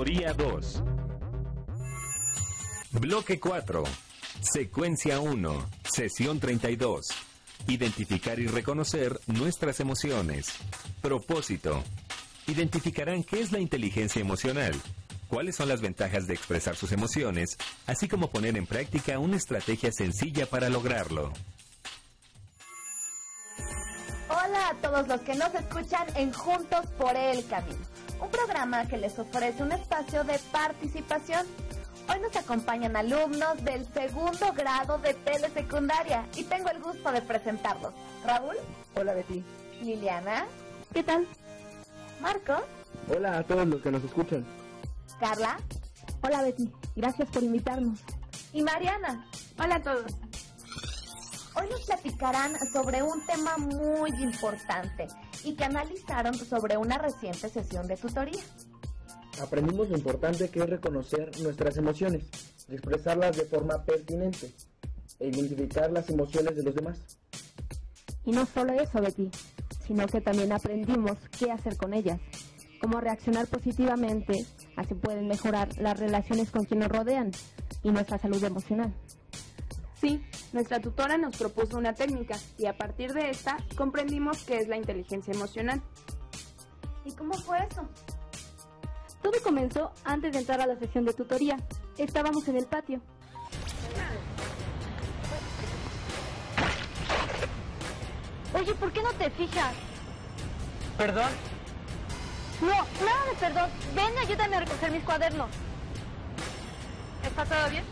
Día 2. Bloque 4. Secuencia 1. Sesión 32. Identificar y reconocer nuestras emociones. Propósito. Identificarán qué es la inteligencia emocional, cuáles son las ventajas de expresar sus emociones, así como poner en práctica una estrategia sencilla para lograrlo. Hola a todos los que nos escuchan en Juntos por el Camino, un programa que les ofrece un espacio de participación. Hoy nos acompañan alumnos del segundo grado de telesecundaria y tengo el gusto de presentarlos. Raúl. Hola, Betty. Liliana. ¿Qué tal? Marcos. Hola a todos los que nos escuchan. Carla. Hola, Betty. Gracias por invitarnos. Y Mariana. Hola a todos. Hoy nos platicarán sobre un tema muy importante y que analizaron sobre una reciente sesión de tutoría. Aprendimos lo importante que es reconocer nuestras emociones y expresarlas de forma pertinente e identificar las emociones de los demás. Y no solo eso, Betty, sino que también aprendimos qué hacer con ellas, cómo reaccionar positivamente, así pueden mejorar las relaciones con quienes nos rodean y nuestra salud emocional. Sí, nuestra tutora nos propuso una técnica y a partir de esta comprendimos qué es la inteligencia emocional. ¿Y cómo fue eso? Todo comenzó antes de entrar a la sesión de tutoría. Estábamos en el patio. Oye, ¿por qué no te fijas? ¿Perdón? No, nada de perdón. Ven, ayúdame a recoger mis cuadernos. ¿Está todo bien?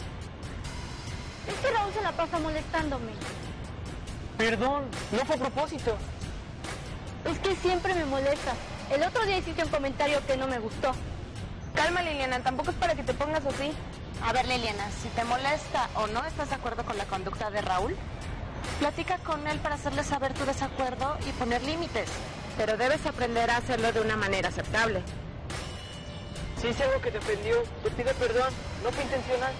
Es que Raúl se la pasa molestándome. Perdón, no fue a propósito. Es que siempre me molesta. El otro día hiciste un comentario que no me gustó. Calma, Liliana, tampoco es para que te pongas así. A ver, Liliana, si te molesta o no estás de acuerdo con la conducta de Raúl, platica con él para hacerle saber tu desacuerdo y poner límites. Pero debes aprender a hacerlo de una manera aceptable. Si hice algo que te ofendió, te pido perdón, no fue intencional.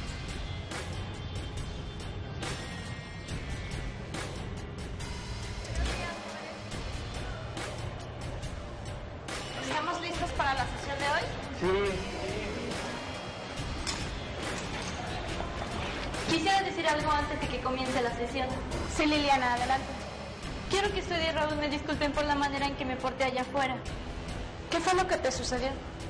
¿Estamos listos para la sesión de hoy? Sí. Quisiera decir algo antes de que comience la sesión. Sí, Liliana, adelante. Quiero que usted y Raúl me disculpen por la manera en que me porté allá afuera. ¿Qué fue lo que te sucedió?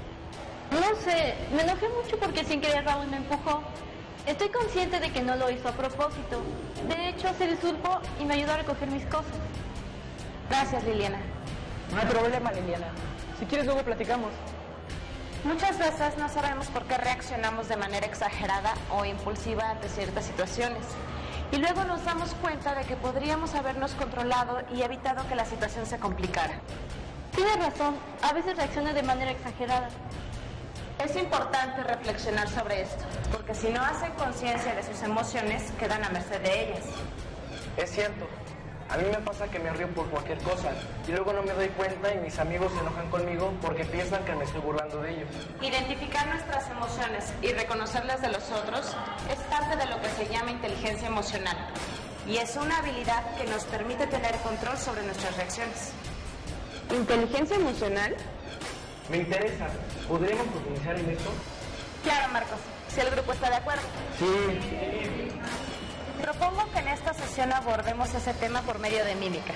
No sé, me enojé mucho porque sin querer Raúl me empujó. Estoy consciente de que no lo hizo a propósito. De hecho, se disculpó y me ayudó a recoger mis cosas. Gracias, Liliana. No hay problema, Liliana. Si quieres, luego platicamos. Muchas veces no sabemos por qué reaccionamos de manera exagerada o impulsiva ante ciertas situaciones. Y luego nos damos cuenta de que podríamos habernos controlado y evitado que la situación se complicara. Tiene razón, a veces reacciono de manera exagerada. Es importante reflexionar sobre esto, porque si no hacen conciencia de sus emociones, quedan a merced de ellas. Es cierto. A mí me pasa que me río por cualquier cosa y luego no me doy cuenta y mis amigos se enojan conmigo porque piensan que me estoy burlando de ellos. Identificar nuestras emociones y reconocerlas de los otros es parte de lo que se llama inteligencia emocional y es una habilidad que nos permite tener control sobre nuestras reacciones. ¿Inteligencia emocional? Me interesa. ¿Podríamos profundizar en esto? Claro, Marcos, si el grupo está de acuerdo. Sí. Propongo que en esta sesión abordemos ese tema por medio de mímica.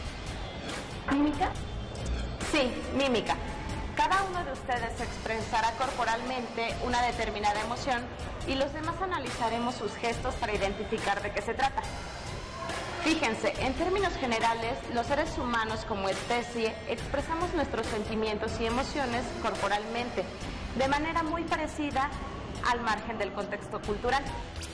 ¿Mímica? Sí, mímica. Cada uno de ustedes expresará corporalmente una determinada emoción y los demás analizaremos sus gestos para identificar de qué se trata. Fíjense, en términos generales, los seres humanos como especie expresamos nuestros sentimientos y emociones corporalmente, de manera muy parecida al margen del contexto cultural.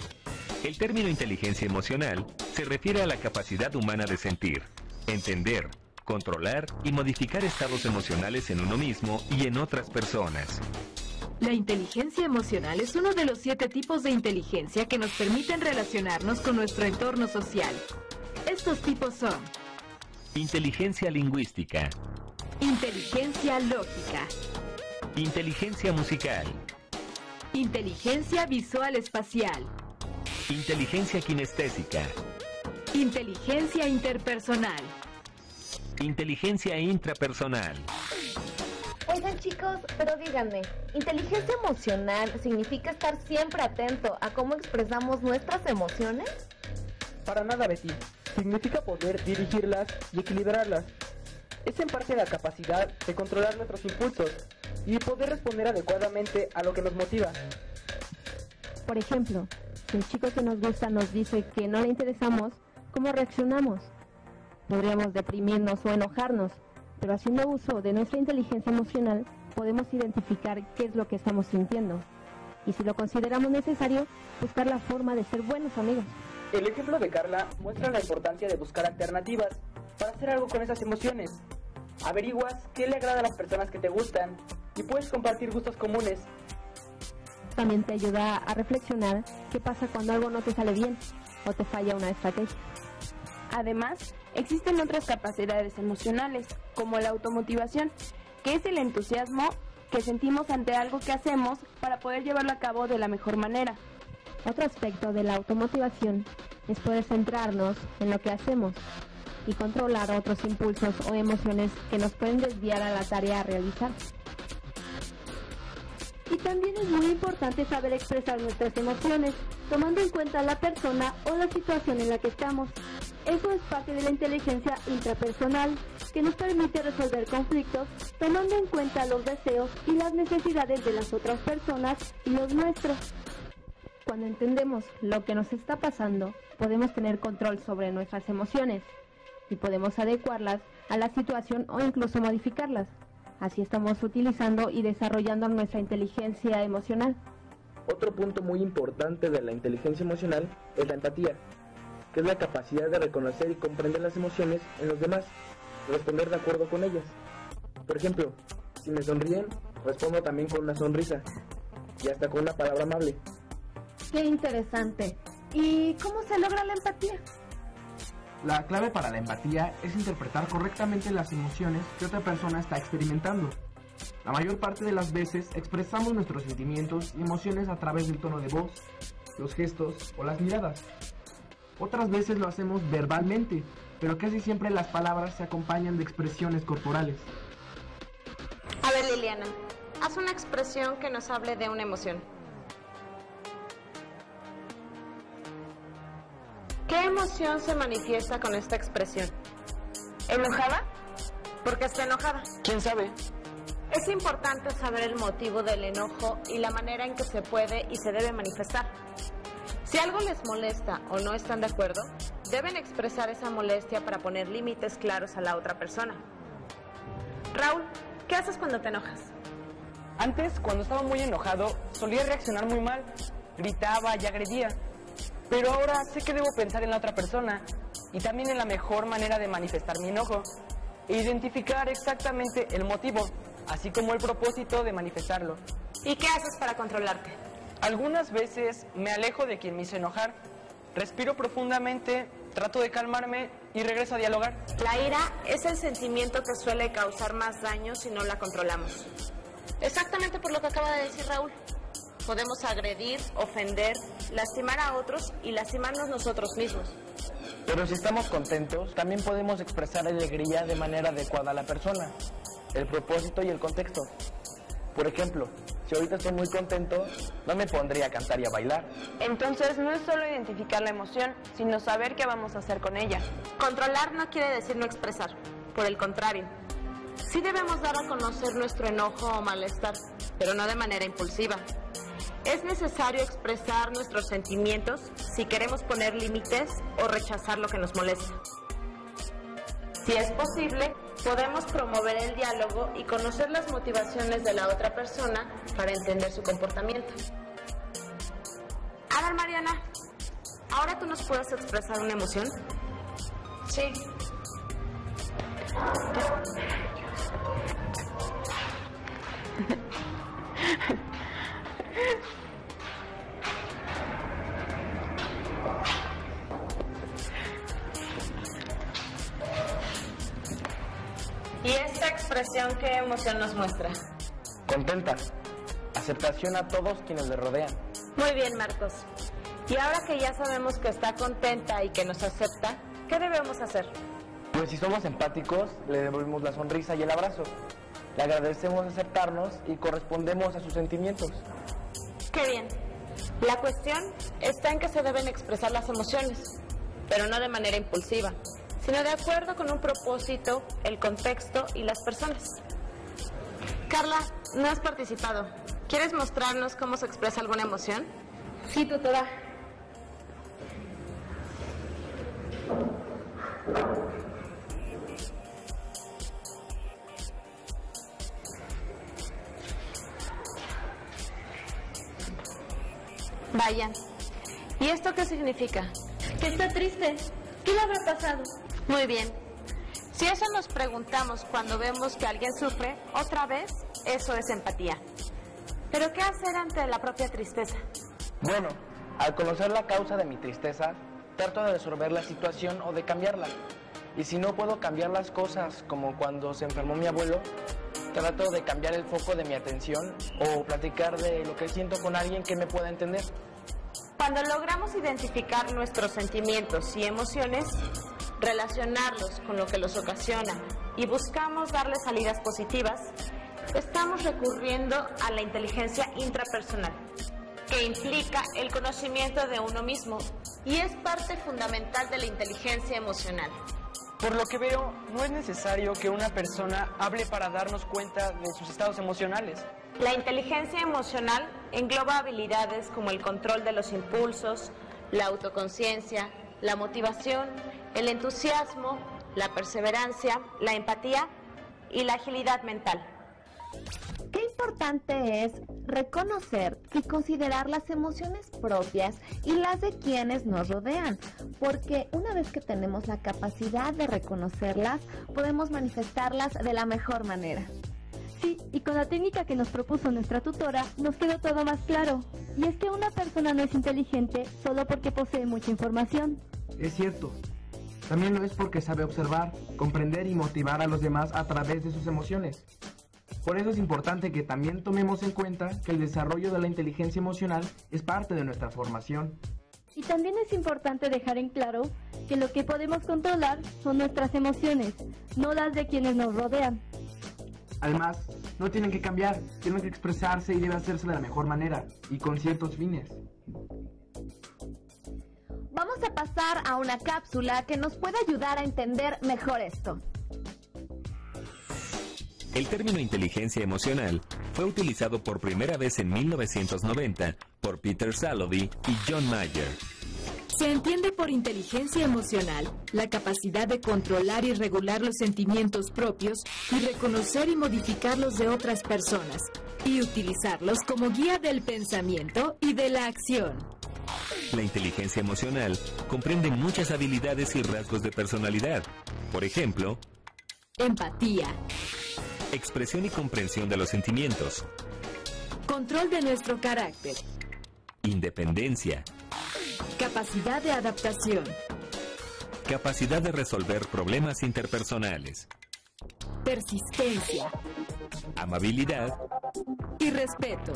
El término inteligencia emocional se refiere a la capacidad humana de sentir, entender, controlar y modificar estados emocionales en uno mismo y en otras personas. La inteligencia emocional es uno de los 7 tipos de inteligencia que nos permiten relacionarnos con nuestro entorno social. Estos tipos son: Inteligencia lingüística, inteligencia lógica, inteligencia musical, inteligencia visual espacial, inteligencia kinestésica, inteligencia interpersonal, inteligencia intrapersonal. Oigan chicos, pero díganme, ¿inteligencia emocional significa estar siempre atento a cómo expresamos nuestras emociones? Para nada, Betty. Significa poder dirigirlas y equilibrarlas. Es en parte la capacidad de controlar nuestros impulsos y poder responder adecuadamente a lo que nos motiva. Por ejemplo, si el chico que nos gusta nos dice que no le interesamos, ¿cómo reaccionamos? Podríamos deprimirnos o enojarnos, pero haciendo uso de nuestra inteligencia emocional podemos identificar qué es lo que estamos sintiendo y, si lo consideramos necesario, buscar la forma de ser buenos amigos. El ejemplo de Carla muestra la importancia de buscar alternativas para hacer algo con esas emociones. Averiguas qué le agrada a las personas que te gustan y puedes compartir gustos comunes. También te ayuda a reflexionar qué pasa cuando algo no te sale bien o te falla una estrategia. Además, existen otras capacidades emocionales, como la automotivación, que es el entusiasmo que sentimos ante algo que hacemos para poder llevarlo a cabo de la mejor manera. Otro aspecto de la automotivación es poder centrarnos en lo que hacemos y controlar otros impulsos o emociones que nos pueden desviar a la tarea a realizar. Y también es muy importante saber expresar nuestras emociones, tomando en cuenta la persona o la situación en la que estamos. Eso es parte de la inteligencia intrapersonal, que nos permite resolver conflictos tomando en cuenta los deseos y las necesidades de las otras personas y los nuestros. Cuando entendemos lo que nos está pasando, podemos tener control sobre nuestras emociones y podemos adecuarlas a la situación o incluso modificarlas. Así estamos utilizando y desarrollando nuestra inteligencia emocional. Otro punto muy importante de la inteligencia emocional es la empatía, que es la capacidad de reconocer y comprender las emociones en los demás y responder de acuerdo con ellas. Por ejemplo, si me sonríen, respondo también con una sonrisa y hasta con una palabra amable. ¡Qué interesante! ¿Y cómo se logra la empatía? La clave para la empatía es interpretar correctamente las emociones que otra persona está experimentando. La mayor parte de las veces expresamos nuestros sentimientos y emociones a través del tono de voz, los gestos o las miradas. Otras veces lo hacemos verbalmente, pero casi siempre las palabras se acompañan de expresiones corporales. A ver, Liliana, haz una expresión que nos hable de una emoción. ¿Qué emoción se manifiesta con esta expresión? ¿Enojada? ¿Por qué está enojada? ¿Quién sabe? Es importante saber el motivo del enojo y la manera en que se puede y se debe manifestar. Si algo les molesta o no están de acuerdo, deben expresar esa molestia para poner límites claros a la otra persona. Raúl, ¿qué haces cuando te enojas? Antes, cuando estaba muy enojado, solía reaccionar muy mal, gritaba y agredía. Pero ahora sé que debo pensar en la otra persona y también en la mejor manera de manifestar mi enojo e identificar exactamente el motivo, así como el propósito de manifestarlo. ¿Y qué haces para controlarte? Algunas veces me alejo de quien me hizo enojar, respiro profundamente, trato de calmarme y regreso a dialogar. La ira es el sentimiento que suele causar más daño si no la controlamos. Exactamente por lo que acaba de decir Raúl. Podemos agredir, ofender, lastimar a otros y lastimarnos nosotros mismos. Pero si estamos contentos, también podemos expresar alegría de manera adecuada a la persona, el propósito y el contexto. Por ejemplo, si ahorita estoy muy contento, no me pondría a cantar y a bailar. Entonces no es solo identificar la emoción, sino saber qué vamos a hacer con ella. Controlar no quiere decir no expresar, por el contrario. Sí debemos dar a conocer nuestro enojo o malestar, pero no de manera impulsiva. Es necesario expresar nuestros sentimientos si queremos poner límites o rechazar lo que nos molesta. Si es posible, podemos promover el diálogo y conocer las motivaciones de la otra persona para entender su comportamiento. A ver, Mariana, ¿ahora tú nos puedes expresar una emoción? Sí. ¿Y esta expresión qué emoción nos muestra? Contenta, aceptación a todos quienes le rodean. Muy bien, Marcos. Y ahora que ya sabemos que está contenta y que nos acepta, ¿qué debemos hacer? Pues si somos empáticos, le devolvemos la sonrisa y el abrazo. Le agradecemos aceptarnos y correspondemos a sus sentimientos. Qué bien. La cuestión está en que se deben expresar las emociones, pero no de manera impulsiva, sino de acuerdo con un propósito, el contexto y las personas. Carla, no has participado. ¿Quieres mostrarnos cómo se expresa alguna emoción? Sí, tutora. Vaya. ¿Y esto qué significa? Que está triste. ¿Qué le habrá pasado? Muy bien. Si eso nos preguntamos cuando vemos que alguien sufre, otra vez, eso es empatía. ¿Pero qué hacer ante la propia tristeza? Bueno, al conocer la causa de mi tristeza, trato de resolver la situación o de cambiarla. Y si no puedo cambiar las cosas, como cuando se enfermó mi abuelo, trato de cambiar el foco de mi atención o platicar de lo que siento con alguien que me pueda entender. Cuando logramos identificar nuestros sentimientos y emociones, relacionarlos con lo que los ocasiona y buscamos darle salidas positivas, estamos recurriendo a la inteligencia intrapersonal, que implica el conocimiento de uno mismo y es parte fundamental de la inteligencia emocional. Por lo que veo, no es necesario que una persona hable para darnos cuenta de sus estados emocionales. La inteligencia emocional engloba habilidades como el control de los impulsos, la autoconciencia, la motivación, el entusiasmo, la perseverancia, la empatía y la agilidad mental. Qué importante es reconocer y considerar las emociones propias y las de quienes nos rodean, porque una vez que tenemos la capacidad de reconocerlas, podemos manifestarlas de la mejor manera. Sí, y con la técnica que nos propuso nuestra tutora, nos quedó todo más claro. Y es que una persona no es inteligente solo porque posee mucha información. Es cierto. También lo es porque sabe observar, comprender y motivar a los demás a través de sus emociones. Por eso es importante que también tomemos en cuenta que el desarrollo de la inteligencia emocional es parte de nuestra formación. Y también es importante dejar en claro que lo que podemos controlar son nuestras emociones, no las de quienes nos rodean. Además, no tienen que cambiar, tienen que expresarse y debe hacerse de la mejor manera y con ciertos fines. Vamos a pasar a una cápsula que nos puede ayudar a entender mejor esto. El término inteligencia emocional fue utilizado por primera vez en 1990 por Peter Salovey y John Mayer. Se entiende por inteligencia emocional la capacidad de controlar y regular los sentimientos propios y reconocer y modificar los de otras personas, y utilizarlos como guía del pensamiento y de la acción. La inteligencia emocional comprende muchas habilidades y rasgos de personalidad. Por ejemplo, empatía, expresión y comprensión de los sentimientos, control de nuestro carácter, independencia, capacidad de adaptación, capacidad de resolver problemas interpersonales, persistencia, amabilidad y respeto.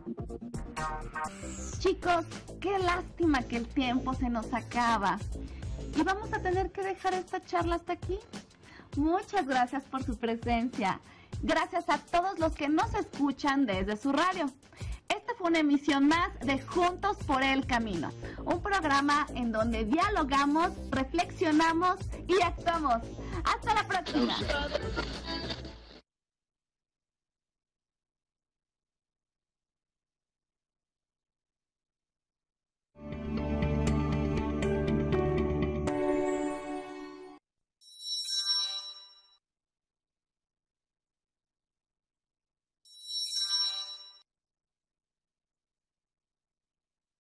Chicos, qué lástima que el tiempo se nos acaba. Y vamos a tener que dejar esta charla hasta aquí. Muchas gracias por su presencia. Gracias a todos los que nos escuchan desde su radio. Esta fue una emisión más de Juntos por el Camino, un programa en donde dialogamos, reflexionamos y actuamos. ¡Hasta la próxima!